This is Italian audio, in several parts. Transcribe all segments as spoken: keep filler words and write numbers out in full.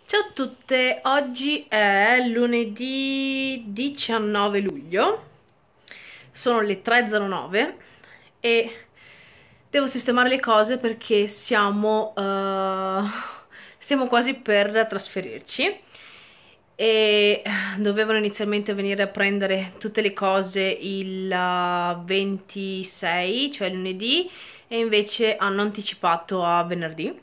Ciao a tutte, oggi è lunedì diciannove luglio, sono le tre e zero nove e devo sistemare le cose perché siamo, uh, stiamo quasi per trasferirci e dovevano inizialmente venire a prendere tutte le cose il uh, ventisei, cioè lunedì, e invece hanno anticipato a venerdì.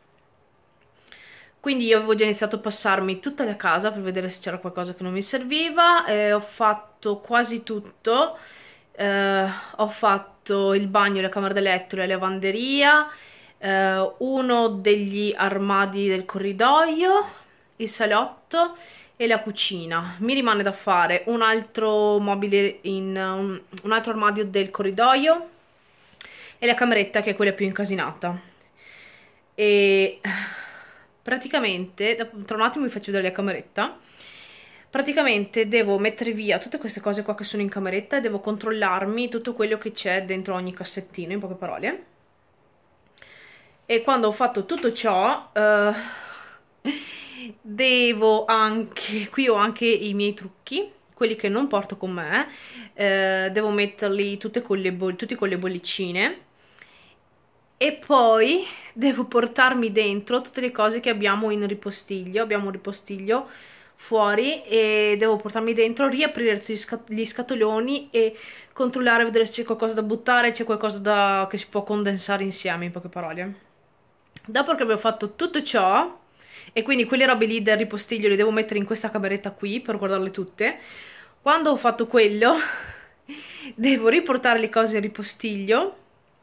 Quindi io avevo già iniziato a passarmi tutta la casa per vedere se c'era qualcosa che non mi serviva, e ho fatto quasi tutto. Eh, ho fatto il bagno, la camera da letto, la lavanderia, eh, uno degli armadi del corridoio, il salotto e la cucina. Mi rimane da fare un altro mobile in un, un altro armadio del corridoio e la cameretta, che è quella più incasinata. E praticamente, tra un attimo vi faccio vedere la cameretta. Praticamente devo mettere via tutte queste cose qua che sono in cameretta e devo controllarmi tutto quello che c'è dentro ogni cassettino, in poche parole. E quando ho fatto tutto ciò, uh, devo anche, qui ho anche i miei trucchi, quelli che non porto con me, uh, devo metterli tutte con le tutti con le bollicine. E poi devo portarmi dentro tutte le cose che abbiamo in ripostiglio. Abbiamo un ripostiglio fuori e devo portarmi dentro, riaprire tutti gli scatoloni e controllare, vedere se c'è qualcosa da buttare, c'è qualcosa da... che si può condensare insieme, in poche parole. Dopo che abbiamo fatto tutto ciò, e quindi quelle robe lì del ripostiglio le devo mettere in questa cameretta qui per guardarle tutte, quando ho fatto quello devo riportare le cose in ripostiglio.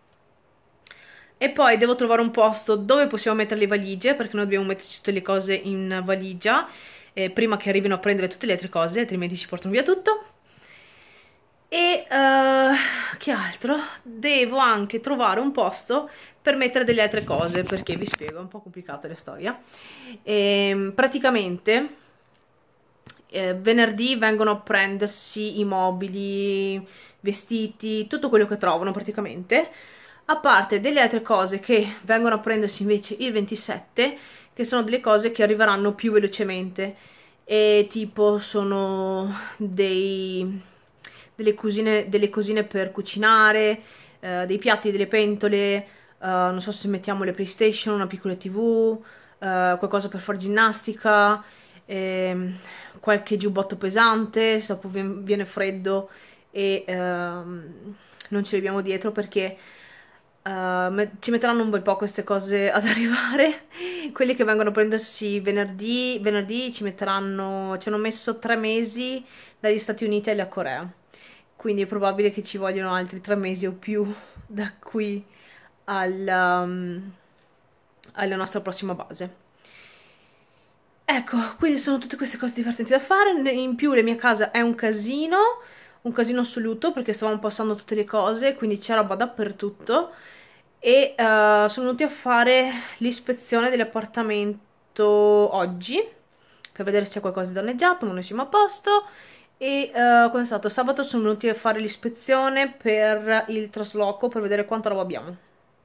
E poi devo trovare un posto dove possiamo mettere le valigie, perché noi dobbiamo metterci tutte le cose in valigia eh, prima che arrivino a prendere tutte le altre cose, altrimenti ci portano via tutto. E uh, che altro? Devo anche trovare un posto per mettere delle altre cose, perché vi spiego, è un po' complicata la storia. E, praticamente eh, venerdì vengono a prendersi i mobili, vestiti, tutto quello che trovano praticamente, a parte delle altre cose che vengono a prendersi invece il ventisette, che sono delle cose che arriveranno più velocemente, e tipo sono dei, delle, cosine, delle cosine per cucinare, eh, dei piatti, delle pentole, eh, non so se mettiamo le PlayStation, una piccola TV, eh, qualcosa per fare ginnastica, eh, qualche giubbotto pesante, se dopo viene freddo e eh, non ce li abbiamo dietro, perché Uh, ci metteranno un bel po' queste cose ad arrivare. Quelli che vengono a prendersi venerdì, venerdì ci metteranno, ci hanno messo tre mesi dagli Stati Uniti alla Corea, quindi è probabile che ci vogliono altri tre mesi o più da qui alla, um, alla nostra prossima base. Ecco, quindi sono tutte queste cose divertenti da fare. In più la mia casa è un casino, un casino assoluto, perché stavamo passando tutte le cose, quindi c'è roba dappertutto. E uh, sono venuti a fare l'ispezione dell'appartamento oggi per vedere se c'è qualcosa di danneggiato, ma noi siamo a posto. E uh, quando è stato sabato sono venuti a fare l'ispezione per il trasloco, per vedere quanta roba abbiamo.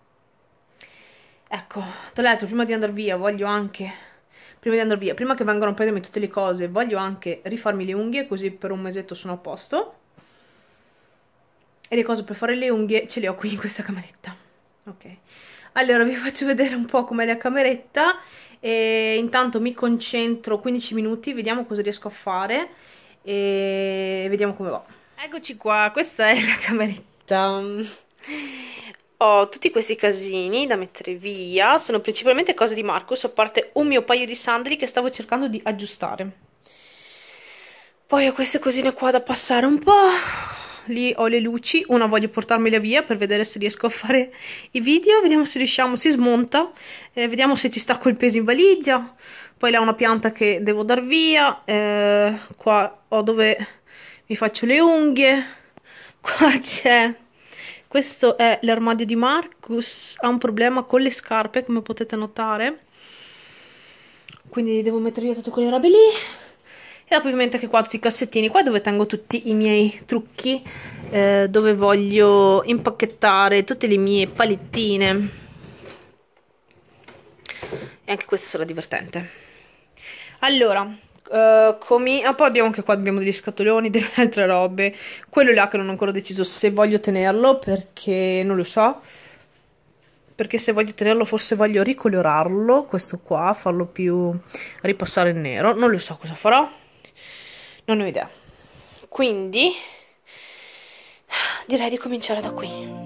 Ecco, tra l'altro prima di andare via voglio anche prima di andare via, prima che vengano a prendermi tutte le cose, voglio anche rifarmi le unghie, così per un mesetto sono a posto. E le cose per fare le unghie ce le ho qui in questa cameretta. Ok, allora vi faccio vedere un po' com'è la cameretta e intanto mi concentro quindici minuti, vediamo cosa riesco a fare e vediamo come va. Eccoci qua, questa è la cameretta. Ho tutti questi casini da mettere via, sono principalmente cose di Marcus, a parte un mio paio di sandali che stavo cercando di aggiustare. Poi ho queste cosine qua da passare un po'. Lì ho le luci, una voglio portarmela via per vedere se riesco a fare i video, vediamo se riusciamo, si smonta, eh, vediamo se ci sta col peso in valigia. Poi là ho una pianta che devo dar via, eh, qua ho dove mi faccio le unghie, qua c'è, questo è l'armadio di Marcus, ha un problema con le scarpe come potete notare, quindi devo mettere via tutte quelle robe lì. E dopo ovviamente che qua tutti i cassettini, qua dove tengo tutti i miei trucchi, eh, dove voglio impacchettare tutte le mie palettine. E anche questo sarà divertente. Allora, uh, come... ah, poi abbiamo anche qua abbiamo degli scatoloni, delle altre robe. Quello là che non ho ancora deciso se voglio tenerlo, perché non lo so. Perché se voglio tenerlo forse voglio ricolorarlo, questo qua, farlo più... ripassare il nero. Non lo so cosa farò. Non ho idea. Quindi direi di cominciare da qui.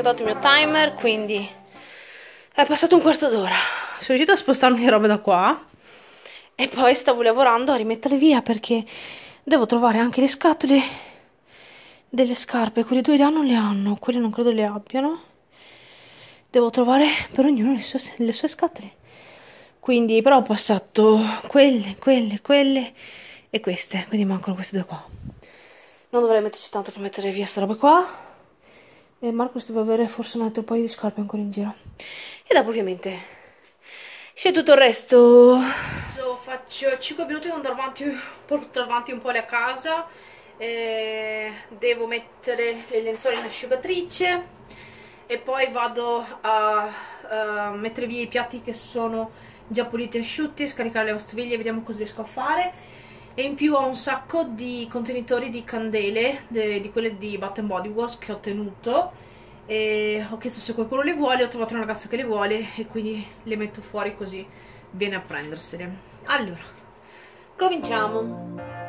scattato il mio timer, quindi è passato un quarto d'ora. Sono riuscita a spostarmi le robe da qua e poi stavo lavorando a rimetterle via perché devo trovare anche le scatole delle scarpe. Quelle due là non le hanno, quelle non credo le abbiano. Devo trovare per ognuno le sue, le sue scatole. Quindi però ho passato quelle, quelle, quelle e queste, quindi mancano queste due qua. Non dovrei metterci tanto per mettere via sta roba qua. E Marcus deve avere forse un altro paio di scarpe ancora in giro. E dopo ovviamente c'è tutto il resto. Adesso faccio cinque minuti di andare avanti, portare avanti un po' la casa. E devo mettere le lenzuola in asciugatrice e poi vado a, a mettere via i piatti che sono già puliti e asciutti, scaricare le lavastoviglie, vediamo cosa riesco a fare. E in più ho un sacco di contenitori di candele, de, di quelle di Bath and Body Works che ho tenuto e ho chiesto se qualcuno le vuole, ho trovato una ragazza che le vuole e quindi le metto fuori così viene a prendersele. Allora, cominciamo.